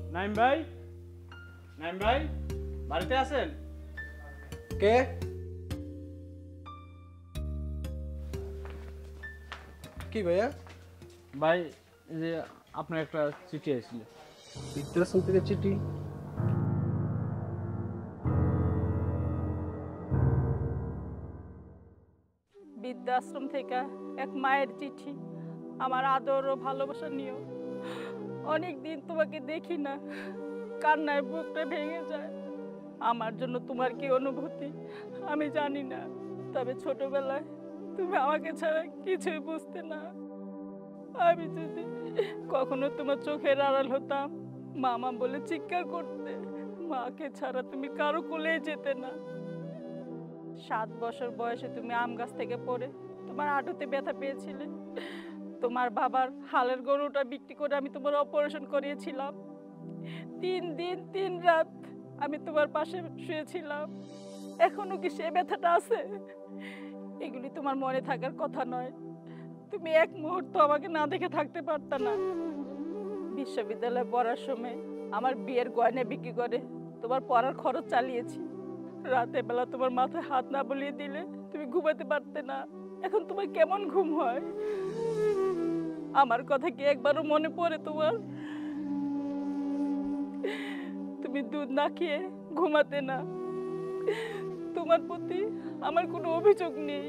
নাইম ভাই, নাইম ভাই বাড়িতে আছেন? কে? কি ভাইয়া? ভাই যে আপনার একটা চিঠি আসছিল। বৃদ্ধাশ্রম থেকে চিঠি? বৃদ্ধাশ্রম থেকে এক মায়ের চিঠি। আমার আদর ও ভালোবাসা নিও। অনেকদিন তোমাকে দেখি না, কান্নায় বুকটা ভেঙে যায়। আমার জন্য তোমার কি অনুভূতি আমি জানি না, তবে ছোটবেলায় তুমি আমাকে ছাড়া কিছুই বুঝতে না। আমি যদি কখনো তোমার চোখের আড়াল হতাম, মামা বলে চিৎকার করতে। মাকে ছাড়া তুমি কারো কোলেই যেতে না। 7 বছর বয়সে তুমি আম গাছ থেকে পড়ে তোমার হাঁটুতে ব্যথা পেয়েছিলে। তোমার বাবার হালের গরুটা বিক্রি করে আমি তোমার অপারেশন করিয়েছিলাম। 3 দিন 3 রাত আমি তোমার পাশে শুয়েছিলাম। এখনো কি সে ব্যথাটা আছে? এগুলি তোমার মনে থাকার কথা নয়। তুমি এক মুহূর্ত আমাকে না দেখে থাকতে পারতা না। বিশ্ববিদ্যালয়ে পড়ার সময় আমার বিয়ের গয়না বিক্রি করে তোমার পড়ার খরচ চালিয়েছি। রাতের বেলা তোমার মাথায় হাত না বুলিয়ে দিলে তুমি ঘুমাতে পারতে না। এখন তোমার কেমন ঘুম হয়? আমার কথা কি একবারও মনে পড়ে তোমার? তুমি দুধ না খেয়ে ঘুমাতে না। তোমার প্রতি আমার কোনো অভিযোগ নেই।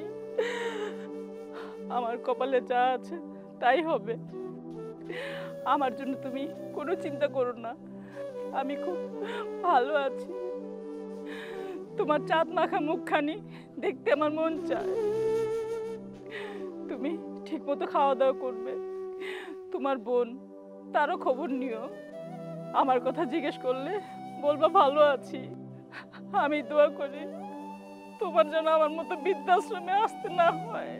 আমার কপালে যা আছে তাই হবে। আমার জন্য তুমি কোনো চিন্তা করো না, আমি খুব ভালো আছি। তোমার চাঁদ মাখা মুখখানি দেখতে আমার মন চায়। তুমি ঠিক মতো খাওয়া দাওয়া করবে। তোমার বোন, তারও খবর নিও। আমার কথা জিজ্ঞেস করলে বলবা ভালো আছি। আমি দোয়া করি তোমার যেন আমার মতো বৃদ্ধাশ্রমে আসতে না হয়।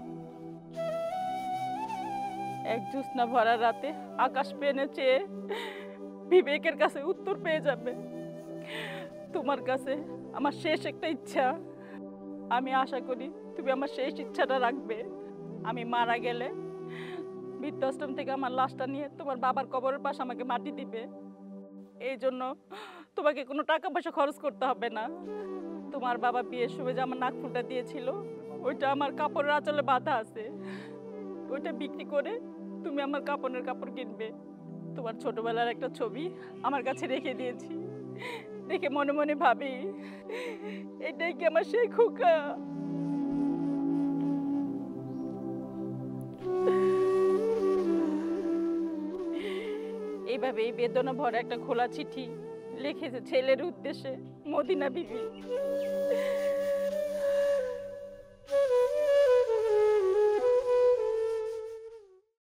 এক জ্যোৎস্না ভরা রাতে আকাশ পেনে চেয়ে বিবেকের কাছে উত্তর পেয়ে যাবে। তোমার কাছে আমার শেষ একটা ইচ্ছা। আমি আশা করি তুমি আমার শেষ ইচ্ছাটা রাখবে। আমি মারা গেলে বৃদ্ধাশ্রম থেকে আমার লাশটা নিয়ে তোমার বাবার কবরের পাশে আমাকে মাটি দিবে। এই জন্য তোমাকে কোনো টাকা পয়সা খরচ করতে হবে না। তোমার বাবা বিয়ের সময় যে আমার নাকফুলটা দিয়েছিল, ওইটা আমার কাপড়ের আঁচলে বাঁধা আছে। ওইটা বিক্রি করে তুমি আমার কাপড়ের কাপড় কিনবে। তোমার ছোটবেলার একটা ছবি আমার কাছে রেখে দিয়েছি। দেখে মনে মনে ভাবি, এটাই কি আমার সেই খোকা? এইভাবে এই বেদনা ভরা একটা খোলা চিঠি লিখেছে ছেলের উদ্দেশ্যে মদিনা বিবি।